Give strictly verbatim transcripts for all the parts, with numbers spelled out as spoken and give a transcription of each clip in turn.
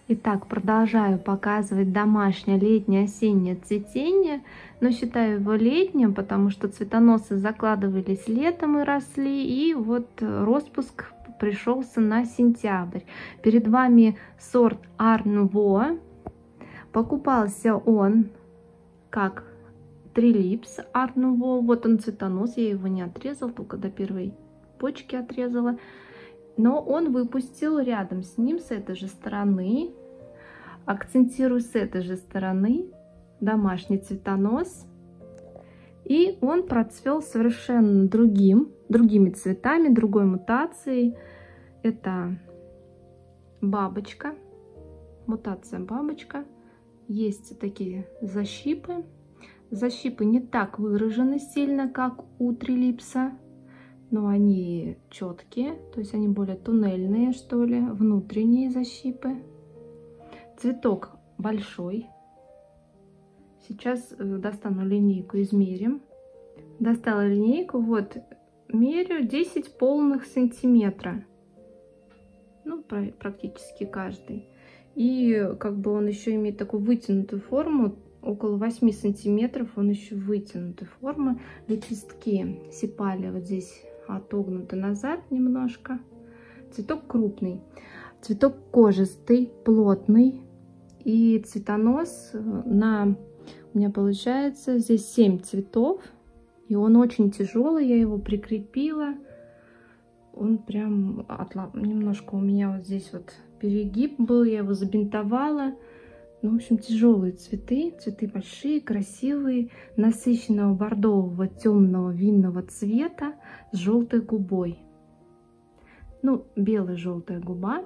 Итак, продолжаю показывать домашнее летнее осеннее цветение, но считаю его летним, потому что цветоносы закладывались летом и росли, и вот распуск пришелся на сентябрь. Перед вами сорт Art Nouveau. Покупался он как трилипс Art Nouveau. Вот он цветонос, я его не отрезала, только до первой почки отрезала. Но он выпустил рядом с ним, с этой же стороны, акцентирую с этой же стороны, домашний цветонос. И он процвел совершенно другим, другими цветами, другой мутацией. Это бабочка, мутация бабочка. Есть такие защипы. Защипы не так выражены сильно, как у трилипса, но они четкие, то есть они более туннельные, что ли, внутренние защипы. Цветок большой. Сейчас достану линейку, измерим. Достала линейку, вот, меряю десять полных сантиметра. Ну, практически каждый. И как бы он еще имеет такую вытянутую форму, около восьми сантиметров он еще вытянутой формы. Лепестки сепалия вот здесь отогнуты назад немножко. Цветок крупный, цветок кожистый, плотный. И цветонос на, у меня получается здесь семь цветов. И он очень тяжелый, я его прикрепила. Он прям отла... немножко у меня вот здесь вот перегиб был, я его забинтовала. Ну, в общем, тяжелые цветы, цветы большие, красивые, насыщенного бордового темного винного цвета с желтой губой. Ну, бело-желтая губа.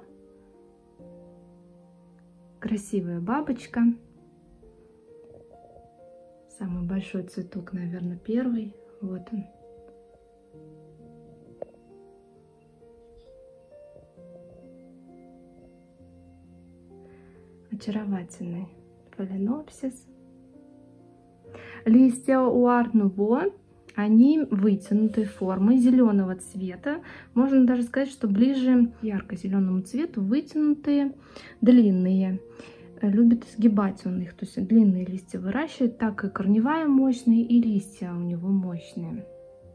Красивая бабочка. Самый большой цветок, наверное, первый. Вот он. Очаровательный фаленопсис. Листья у Art Nouveau, они вытянутой формы, зеленого цвета. Можно даже сказать, что ближе к ярко-зеленому цвету, вытянутые, длинные. Любит сгибать он их, то есть длинные листья выращивает, так и корневая мощная, и листья у него мощные.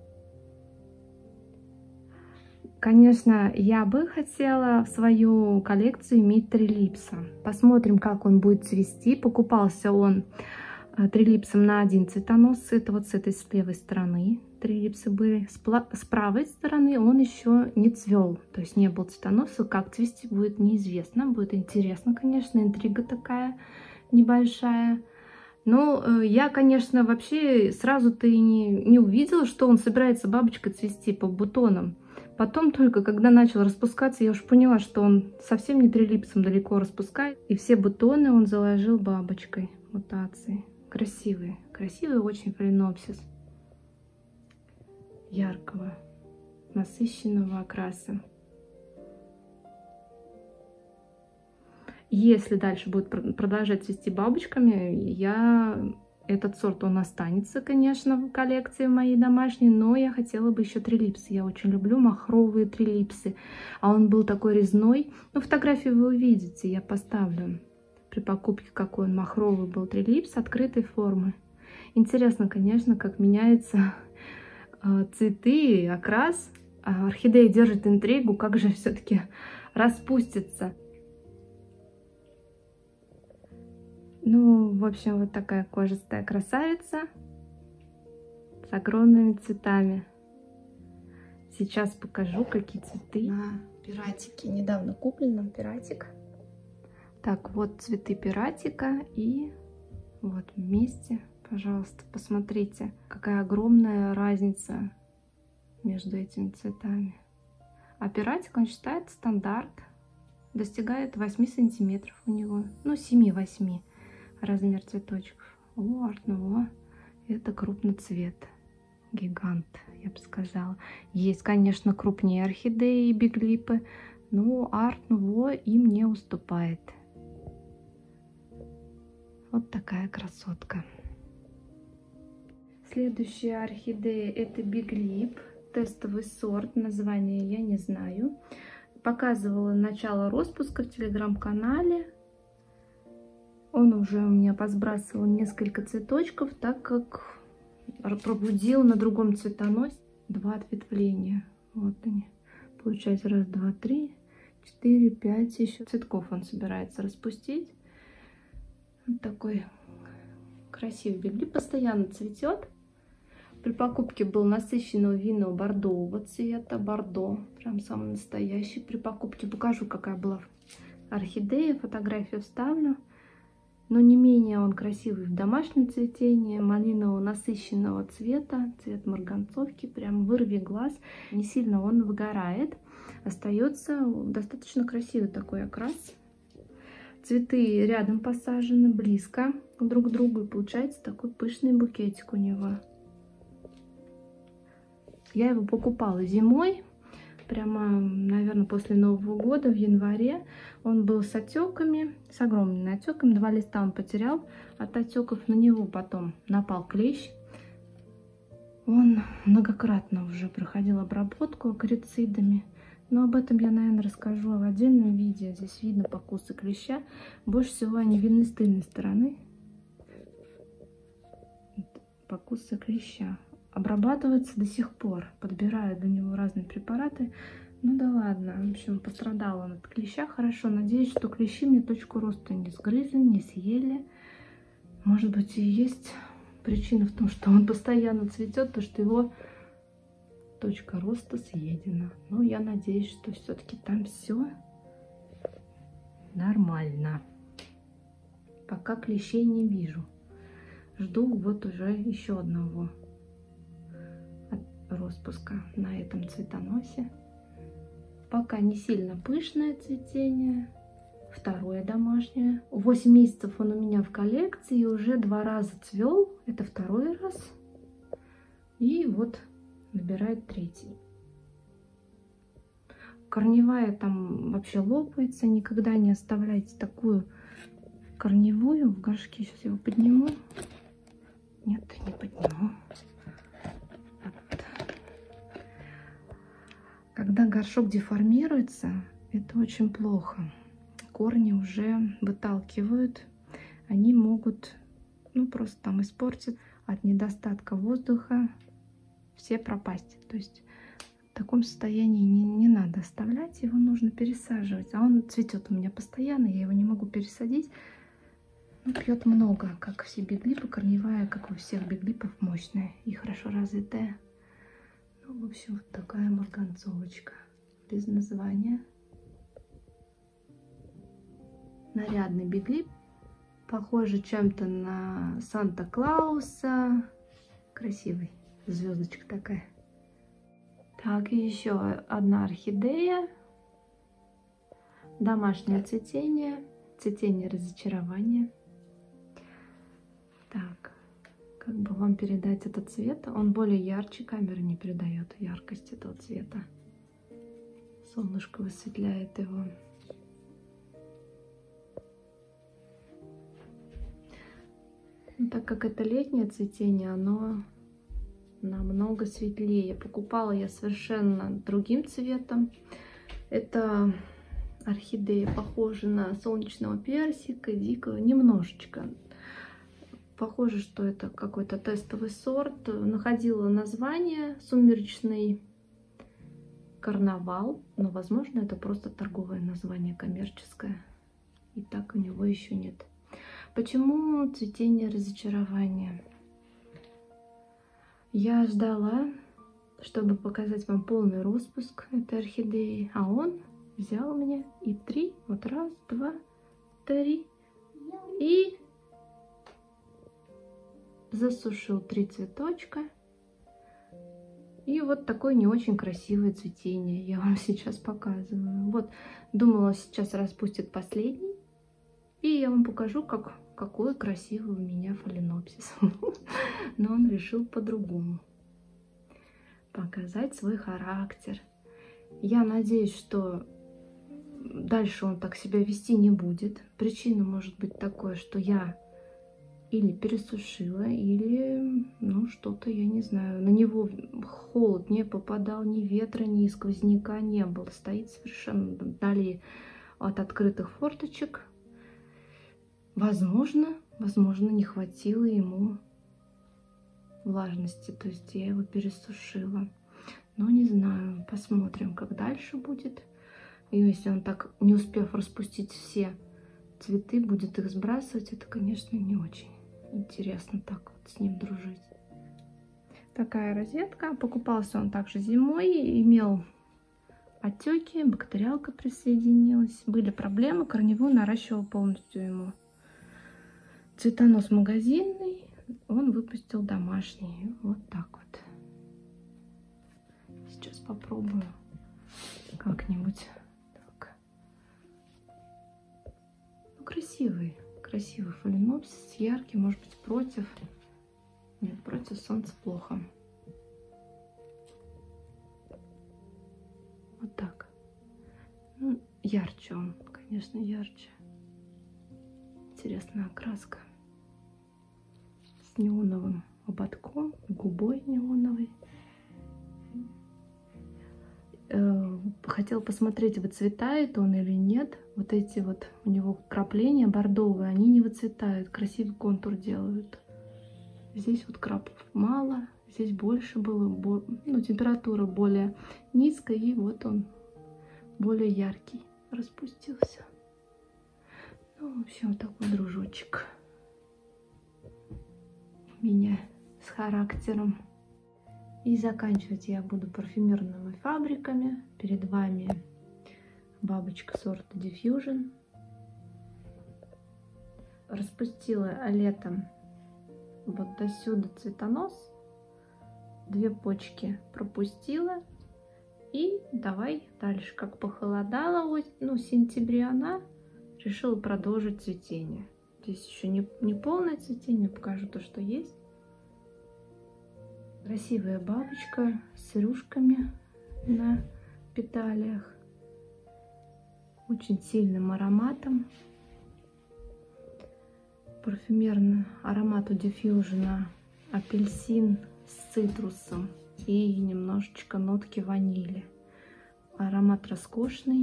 Конечно, я бы хотела в свою коллекцию иметь трилипса. Посмотрим, как он будет цвести. Покупался он трилипсом на один цветонос. Это вот с этой с левой стороны трилипсы были. С правой стороны он еще не цвел. То есть не был цветоноса. Как цвести будет неизвестно. Будет интересно, конечно. Интрига такая небольшая. Но я, конечно, вообще сразу-то и не, не увидела, что он собирается бабочкой цвести по бутонам. Потом только, когда начал распускаться, я уж поняла, что он совсем не трилипсом далеко распускает. И все бутоны он заложил бабочкой мутации. Красивый, красивый очень фаленопсис. Яркого, насыщенного окраса. Если дальше будет продолжать цвести бабочками, я... Этот сорт, он останется, конечно, в коллекции моей домашней, но я хотела бы еще трилипсы. Я очень люблю махровые трилипсы. А он был такой резной. Ну, фотографию вы увидите, я поставлю при покупке, какой он махровый был трилипс открытой формы. Интересно, конечно, как меняются цветы и окрас. Орхидея держит интригу, как же все-таки распустится. Ну, в общем, вот такая кожистая красавица с огромными цветами. Сейчас покажу, какие цветы. На пиратике, недавно купленном пиратик. Так, вот цветы пиратика и вот вместе, пожалуйста, посмотрите, какая огромная разница между этими цветами. А пиратик, он считает стандарт, достигает восьми сантиметров у него, ну, семи-восьми. Размер цветочков. О, Art Nouveau. Это крупноцвет. Гигант, я бы сказала. Есть, конечно, крупнее орхидеи и биглипы, но Art Nouveau им не уступает. Вот такая красотка. Следующая орхидея — это биглип. Тестовый сорт. Название я не знаю. Показывала начало распуска в телеграм-канале. Он уже у меня посбрасывал несколько цветочков, так как пробудил на другом цветоносе два ответвления. Вот они. Получается раз, два, три, четыре, пять еще цветков он собирается распустить. Вот такой красивый биглип, постоянно цветет. При покупке был насыщенного винного бордового цвета, бордо, прям самый настоящий. При покупке покажу, какая была орхидея, фотографию вставлю. Но не менее он красивый в домашнем цветении, малинового насыщенного цвета, цвет марганцовки, прям вырви глаз. Не сильно он выгорает, остается достаточно красивый такой окрас. Цветы рядом посажены, близко друг к другу, и получается такой пышный букетик у него. Я его покупала зимой, прямо, наверное, после Нового года, в январе. Он был с отеками, с огромными отеками. Два листа он потерял от отеков. На него потом напал клещ. Он многократно уже проходил обработку акарицидами. Но об этом я, наверное, расскажу в отдельном видео. Здесь видно покусы клеща. Больше всего они видны с тыльной стороны. Покусы клеща. Обрабатывается до сих пор. Подбираю для него разные препараты. Ну да ладно. В общем, пострадал он от клеща. Хорошо. Надеюсь, что клещи мне точку роста не сгрызли, не съели. Может быть, и есть причина в том, что он постоянно цветет, то что его точка роста съедена. Но я надеюсь, что все-таки там все нормально. Пока клещей не вижу. Жду вот уже еще одного распуска на этом цветоносе. Пока не сильно пышное цветение. Второе домашнее. восемь месяцев он у меня в коллекции, уже два раза цвел. Это второй раз. И вот набирает третий. Корневая там вообще лопается. Никогда не оставляйте такую корневую в горшке. Сейчас я его подниму. Нет, не подниму. Когда горшок деформируется, это очень плохо. Корни уже выталкивают. Они могут, ну, просто там испортить от недостатка воздуха, все пропасть. То есть в таком состоянии не, не надо оставлять, его нужно пересаживать. А он цветет у меня постоянно, я его не могу пересадить. Ну, пьет много, как все биглипы, корневая, как у всех биглипов, мощная и хорошо развитая. Ну, в общем, вот такая марганцовочка без названия. Нарядный биглип. Похоже чем-то на Санта-Клауса. Красивый. Звездочка такая. Так, и еще одна орхидея. Домашнее цветение. Цветение разочарования. Так. Как бы вам передать этот цвет? Он более ярче, камера не передает яркость этого цвета. Солнышко высветляет его. Ну, так как это летнее цветение, оно намного светлее. Покупала я совершенно другим цветом. Это орхидея похожа на солнечного персика, дикого, немножечко. Похоже, что это какой-то тестовый сорт. Находила название «Сумеречный карнавал», но, возможно, это просто торговое название, коммерческое. И так у него еще нет. Почему цветение разочарования? Я ждала, чтобы показать вам полный распуск этой орхидеи, а он взял меня и три, вот раз, два, три, и засушил три цветочка. И вот такое не очень красивое цветение я вам сейчас показываю. Вот, думала, сейчас распустит последний. И я вам покажу, как, какой красивый у меня фаленопсис. Но он решил по-другому показать свой характер. Я надеюсь, что дальше он так себя вести не будет. Причина может быть такой, что я или пересушила, или, ну, что-то, я не знаю. На него холод не попадал, ни ветра, ни сквозняка не было. Стоит совершенно вдали от открытых форточек. Возможно, возможно, не хватило ему влажности, то есть я его пересушила. Но не знаю, посмотрим, как дальше будет. И если он так, не успев распустить все цветы, будет их сбрасывать, это, конечно, не очень интересно так вот с ним дружить. Такая розетка. Покупался он также зимой, имел отеки, бактериалка присоединилась. Были проблемы, корневую наращивал полностью ему. Цветонос магазинный, он выпустил домашний. Вот так вот. Сейчас попробую как-нибудь. Так. Ну, красивый, красивый фаленопсис, яркий, может быть, против. Нет, против солнца плохо. Вот так. Ну, ярче он, конечно, ярче. Интересная окраска. С неоновым ободком, губой неоновой. Хотела посмотреть, выцветает он или нет. Вот эти вот у него крапления бордовые, они не выцветают. Красивый контур делают. Здесь вот крапов мало, здесь больше было. Ну, температура более низкая, и вот он более яркий распустился. Ну, в общем, такой дружочек у меня с характером. И заканчивать я буду парфюмерными фабриками. Перед вами бабочка сорта Diffusion. Распустила летом вот до сюда цветонос. Две почки пропустила. И давай дальше, как похолодало, ну, в сентябре она решила продолжить цветение. Здесь еще не, не полное цветение, покажу то, что есть. Красивая бабочка с рюшками на петалиях. Очень сильным ароматом. Парфюмерный аромат у Diffusion апельсин с цитрусом и немножечко нотки ванили. Аромат роскошный,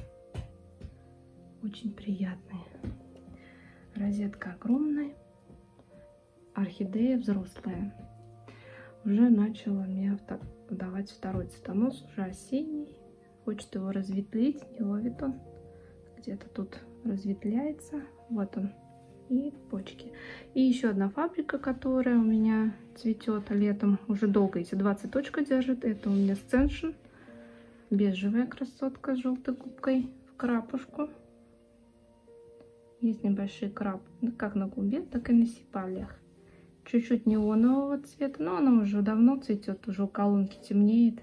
очень приятный. Розетка огромная, орхидея взрослая. Уже начала мне давать второй цветонос, уже осенний. Хочет его разветвлить, не ловит он. Где-то тут разветвляется. Вот он. И почки. И еще одна фабрика, которая у меня цветет летом уже долго. Эти два цветочка держит. Это у меня Scension. Бежевая красотка с желтой губкой в крапушку. Есть небольшие крап, как на губе, так и на сепалиях. Чуть-чуть неонового цвета, но она уже давно цветет, уже у колонки темнеет.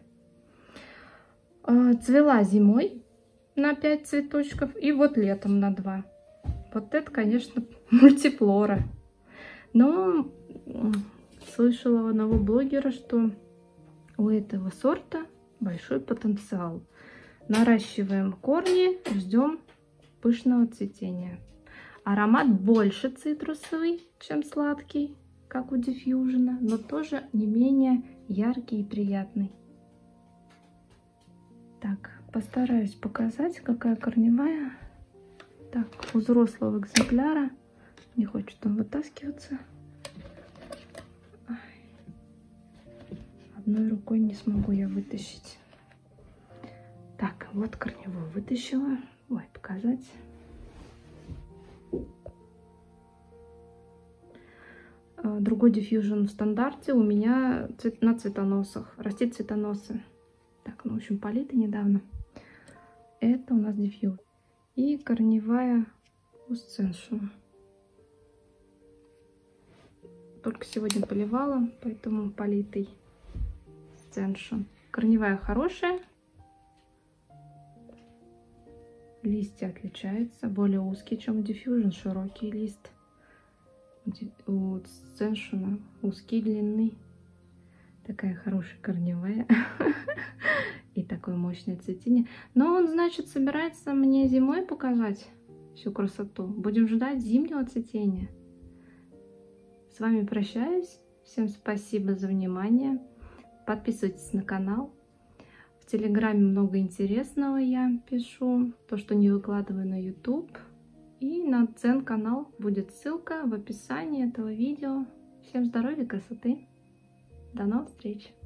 Цвела зимой на пять цветочков и вот летом на два. Вот это, конечно, мультифлора. Но слышала у одного блогера, что у этого сорта большой потенциал. Наращиваем корни, ждем пышного цветения. Аромат больше цитрусовый, чем сладкий, как у Diffusion, но тоже не менее яркий и приятный. Так, постараюсь показать, какая корневая. Так, у взрослого экземпляра не хочет он вытаскиваться. Ай. Одной рукой не смогу я вытащить. Так, вот корневую вытащила. Ой, показать. Другой Diffusion в стандарте у меня цвет, на цветоносах. Растит цветоносы. Так, ну, в общем, политый недавно. Это у нас Diffusion. И корневая у Scension. Только сегодня поливала, поэтому политый Scension. Корневая хорошая. Листья отличаются. Более узкие, чем у Diffusion. Широкий лист. У Scension узкий, длинный. Такая хорошая корневая. И такое мощное цветение. Но он, значит, собирается мне зимой показать всю красоту. Будем ждать зимнего цветения. С вами прощаюсь. Всем спасибо за внимание. Подписывайтесь на канал. В Телеграме много интересного я пишу. То, что не выкладываю на YouTube. И на дзен-канал будет ссылка в описании этого видео. Всем здоровья, красоты. До новых встреч!